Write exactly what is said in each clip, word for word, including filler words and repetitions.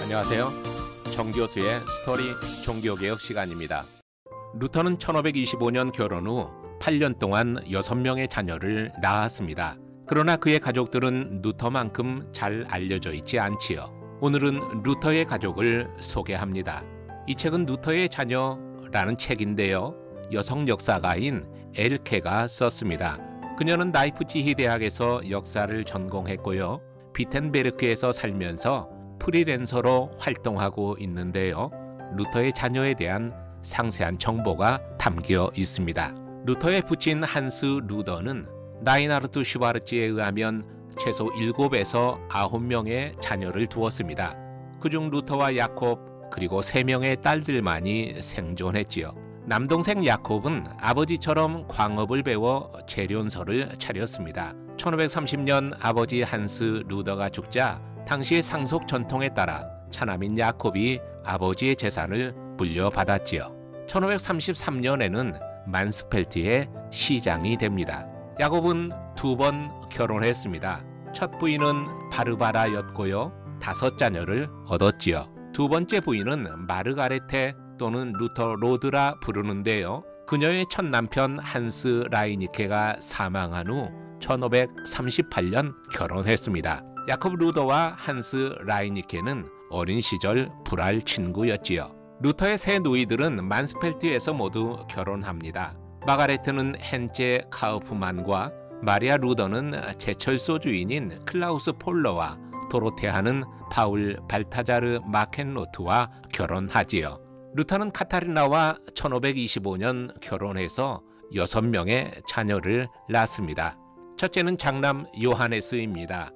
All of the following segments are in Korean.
안녕하세요. 정교수의 스토리 종교개혁 시간입니다. 루터는 천오백이십오 년 결혼 후 팔 년 동안 여섯 명의 자녀를 낳았습니다. 그러나 그의 가족들은 루터만큼 잘 알려져 있지 않지요. 오늘은 루터의 가족을 소개합니다. 이 책은 루터의 자녀라는 책인데요. 여성 역사가인 엘케가 썼습니다. 그녀는 나이프치히 대학에서 역사를 전공했고요. 비텐베르크에서 살면서 프리랜서로 활동하고 있는데요. 루터의 자녀에 대한 상세한 정보가 담겨 있습니다. 루터의 부친 한스 루더는 라인하르트 슈바르츠에 의하면 최소 일곱에서 아홉 명의 자녀를 두었습니다. 그중 루터와 야콥 그리고 세 명의 딸들만이 생존했지요. 남동생 야콥은 아버지처럼 광업을 배워 재련소를 차렸습니다. 천오백삼십 년 아버지 한스 루더가 죽자 당시의 상속 전통에 따라 차남인 야콥이 아버지의 재산을 물려받았지요. 천오백삼십삼 년에는 만스펠트의 시장이 됩니다. 야콥은 두 번 결혼했습니다. 첫 부인은 바르바라였고요. 다섯 자녀를 얻었지요. 두 번째 부인은 마르가레테 또는 루터 로드라 부르는데요. 그녀의 첫 남편 한스 라이니케가 사망한 후 천오백삼십팔 년 결혼했습니다. 야콥 루더와 한스 라이니케는 어린 시절 불알 친구였지요. 루터의 세 누이들은 만스펠트에서 모두 결혼합니다. 마가레트는 헨제 카우프만과 마리아 루더는 제철소 주인인 클라우스 폴러와 도로테아는 파울 발타자르 마켄로트와 결혼하지요. 루터는 카타리나와 천오백이십오 년 결혼해서 여섯 명의 자녀를 낳습니다. 첫째는 장남 요하네스입니다.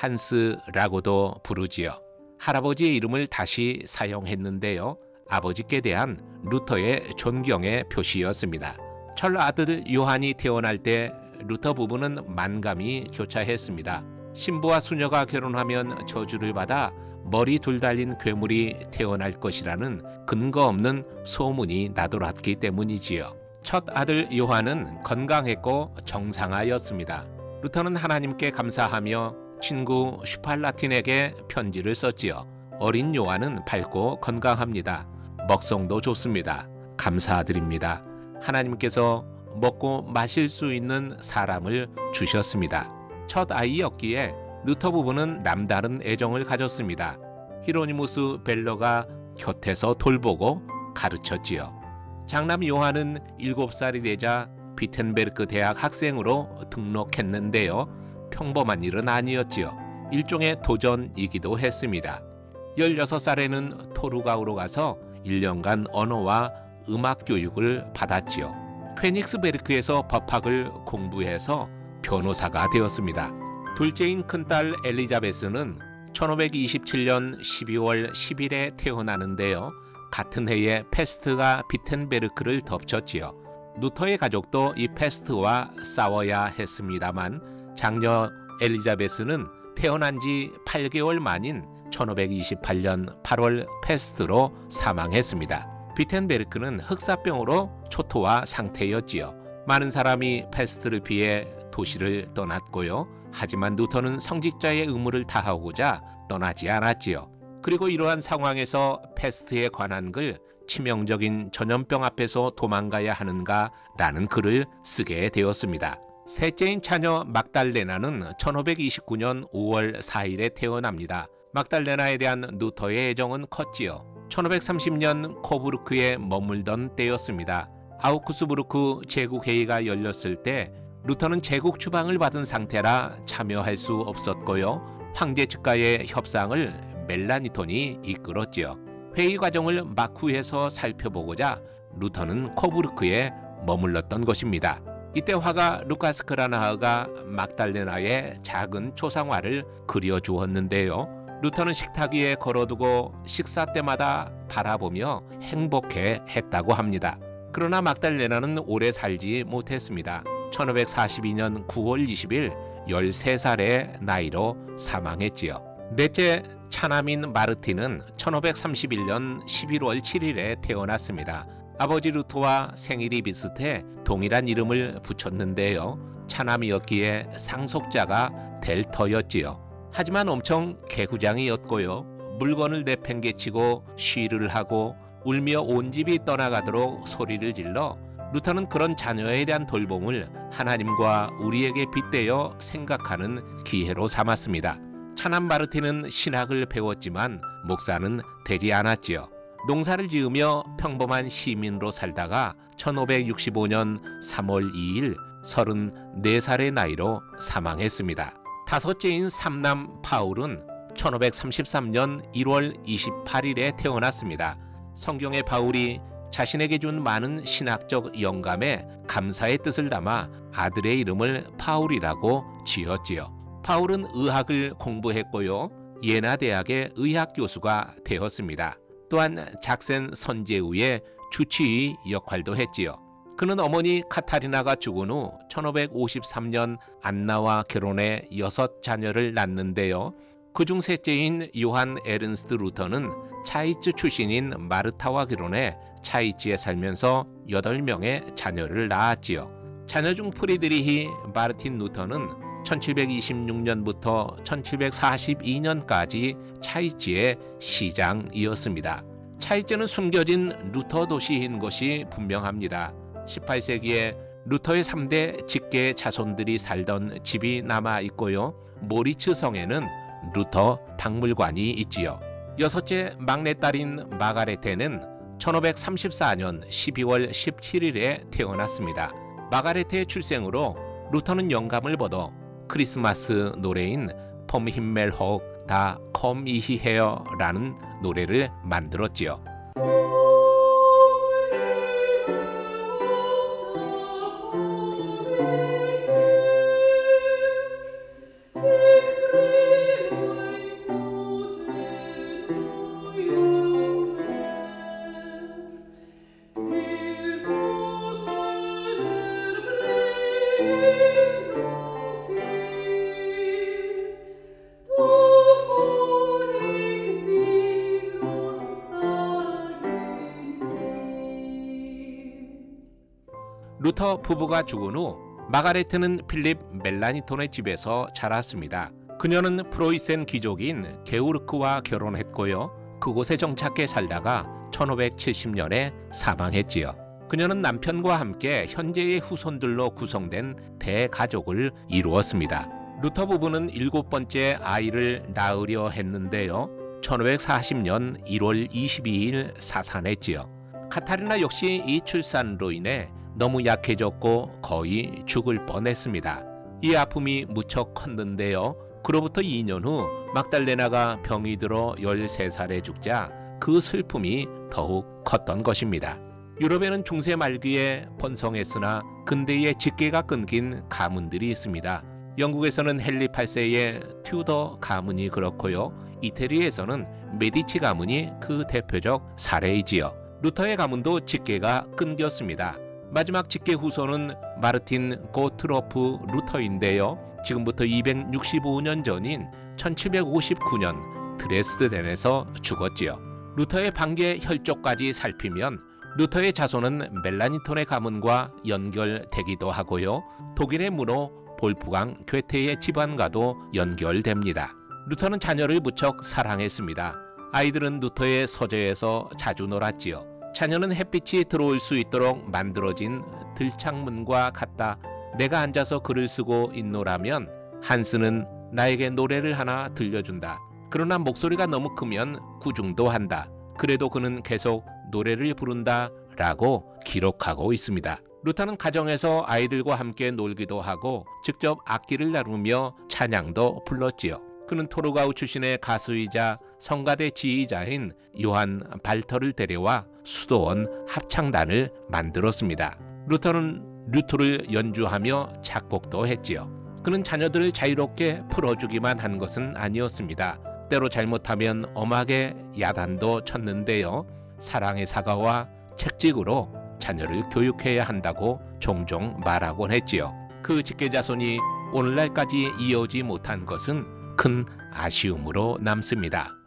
한스라고도 부르지요. 할아버지의 이름을 다시 사용했는데요. 아버지께 대한 루터의 존경의 표시였습니다. 첫 아들 요한이 태어날 때 루터 부부는 만감이 교차했습니다. 신부와 수녀가 결혼하면 저주를 받아 머리 둘 달린 괴물이 태어날 것이라는 근거 없는 소문이 나돌았기 때문이지요. 첫 아들 요한은 건강했고 정상하였습니다. 루터는 하나님께 감사하며 친구 슈팔라틴에게 편지를 썼지요. 어린 요한은 밝고 건강합니다. 먹성도 좋습니다. 감사드립니다. 하나님께서 먹고 마실 수 있는 사람을 주셨습니다. 첫 아이였기에 루터 부부는 남다른 애정을 가졌습니다. 히로니무스 벨러가 곁에서 돌보고 가르쳤지요. 장남 요한은 일곱 살이 되자 비텐베르크 대학 학생으로 등록했는데요. 평범한 일은 아니었지요. 일종의 도전이기도 했습니다. 열여섯 살에는 토르가우로 가서 일 년간 언어와 음악 교육을 받았지요. 퀘닉스베르크에서 법학을 공부해서 변호사가 되었습니다. 둘째인 큰딸 엘리자베스는 천오백이십칠 년 십이월 십일에 태어나는데요. 같은 해에 페스트가 비텐베르크를 덮쳤지요. 루터의 가족도 이 페스트와 싸워야 했습니다만 장녀 엘리자베스는 태어난 지 팔 개월 만인 천오백이십팔 년 팔월 페스트로 사망했습니다. 비텐베르크는 흑사병으로 초토화 상태였지요. 많은 사람이 페스트를 피해 도시를 떠났고요. 하지만 루터는 성직자의 의무를 다하고자 떠나지 않았지요. 그리고 이러한 상황에서 페스트에 관한 글 치명적인 전염병 앞에서 도망가야 하는가 라는 글을 쓰게 되었습니다. 셋째인 자녀 막달레나는 천오백이십구 년 오월 사일에 태어납니다. 막달레나에 대한 루터의 애정은 컸지요. 천오백삼십 년 코부르크에 머물던 때였습니다. 아우크스부르크 제국회의가 열렸을 때 루터는 제국 추방을 받은 상태라 참여할 수 없었고요. 황제 측과의 협상을 멜라니톤이 이끌었지요. 회의 과정을 마쿠에서 살펴보고자 루터는 코부르크에 머물렀던 것입니다. 이때 화가 루카스 크라나흐가 막달레나의 작은 초상화를 그려주었는데요. 루터는 식탁 위에 걸어두고 식사 때마다 바라보며 행복해 했다고 합니다. 그러나 막달레나는 오래 살지 못했습니다. 천오백사십이 년 구월 이십일 열세 살의 나이로 사망했지요. 넷째 차남인 마르틴은 천오백삼십일 년 십일월 칠일에 태어났습니다. 아버지 루터와 생일이 비슷해 동일한 이름을 붙였는데요. 차남이었기에 상속자가 될 터였지요. 하지만 엄청 개구장이었고요. 물건을 내팽개치고 쉬를 하고 울며 온 집이 떠나가도록 소리를 질러 루터는 그런 자녀에 대한 돌봄을 하나님과 우리에게 빗대어 생각하는 기회로 삼았습니다. 차남 마르틴은 신학을 배웠지만 목사는 되지 않았지요. 농사를 지으며 평범한 시민으로 살다가 천오백육십오 년 삼월 이일 서른네 살의 나이로 사망했습니다. 다섯째인 삼남 바울은 천오백삼십삼 년 일월 이십팔일에 태어났습니다. 성경의 바울이 자신에게 준 많은 신학적 영감에 감사의 뜻을 담아 아들의 이름을 바울이라고 지었지요. 바울은 의학을 공부했고요. 예나 대학의 의학 교수가 되었습니다. 또한 작센 선제우의 주치의 역할도 했지요. 그는 어머니 카타리나가 죽은 후 천오백오십삼 년 안나와 결혼해 여섯 자녀를 낳는데요. 그중 셋째인 요한 에른스트 루터는 차이츠 출신인 마르타와 결혼해 차이츠에 살면서 여덟 명의 자녀를 낳았지요. 자녀 중 프리드리히 마르틴 루터는 천칠백이십육 년부터 천칠백사십이 년까지 차이츠의 시장이었습니다. 차이츠는 숨겨진 루터 도시인 것이 분명합니다. 십팔 세기에 루터의 삼 대 직계 자손들이 살던 집이 남아 있고요. 모리츠 성에는 루터 박물관이 있지요. 여섯째 막내딸인 마가레테는 천오백삼십사 년 십이월 십칠일에 태어났습니다. 마가레테의 출생으로 루터는 영감을 받아 크리스마스 노래인 폼 힘멜 혹 다 컴 이히헤어라는 노래를 만들었지요. 루터 부부가 죽은 후 마가레트는 필립 멜라니톤의 집에서 자랐습니다. 그녀는 프로이센 귀족인 게우르크와 결혼했고요. 그곳에 정착해 살다가 천오백칠십 년에 사망했지요. 그녀는 남편과 함께 현재의 후손들로 구성된 대가족을 이루었습니다. 루터 부부는 일곱 번째 아이를 낳으려 했는데요. 천오백사십 년 일월 이십이일 사산했지요. 카타리나 역시 이 출산으로 인해 너무 약해졌고 거의 죽을 뻔했습니다. 이 아픔이 무척 컸는데요. 그로부터 이 년 후 막달레나가 병이 들어 열세 살에 죽자 그 슬픔이 더욱 컸던 것입니다. 유럽에는 중세 말기에 번성했으나 근대에 직계가 끊긴 가문들이 있습니다. 영국에서는 헨리 팔 세의 튜더 가문이 그렇고요. 이태리에서는 메디치 가문이 그 대표적 사례이지요. 루터의 가문도 직계가 끊겼습니다. 마지막 직계 후손은 마르틴 고트로프 루터인데요. 지금부터 이백육십오 년 전인 천칠백오십구 년 드레스덴에서 죽었지요. 루터의 반계 혈족까지 살피면 루터의 자손은 멜라니톤의 가문과 연결되기도 하고요. 독일의 문호 볼프강 괴테의 집안과도 연결됩니다. 루터는 자녀를 무척 사랑했습니다. 아이들은 루터의 서재에서 자주 놀았지요. 자녀는 햇빛이 들어올 수 있도록 만들어진 들창문과 같다. 내가 앉아서 글을 쓰고 있노라면 한스는 나에게 노래를 하나 들려준다. 그러나 목소리가 너무 크면 구중도 한다. 그래도 그는 계속 노래를 부른다 라고 기록하고 있습니다. 루터는 가정에서 아이들과 함께 놀기도 하고 직접 악기를 다루며 찬양도 불렀지요. 그는 토르가우 출신의 가수이자 성가대 지휘자인 요한 발터를 데려와 수도원 합창단을 만들었습니다. 루터는 류트를 연주하며 작곡도 했지요. 그는 자녀들을 자유롭게 풀어주기만 한 것은 아니었습니다. 때로 잘못하면 엄하게 야단도 쳤는데요. 사랑의 사과와 책직으로 자녀를 교육해야 한다고 종종 말하곤 했지요. 그 직계자손이 오늘날까지 이어오지 못한 것은 큰 아쉬움으로 남습니다.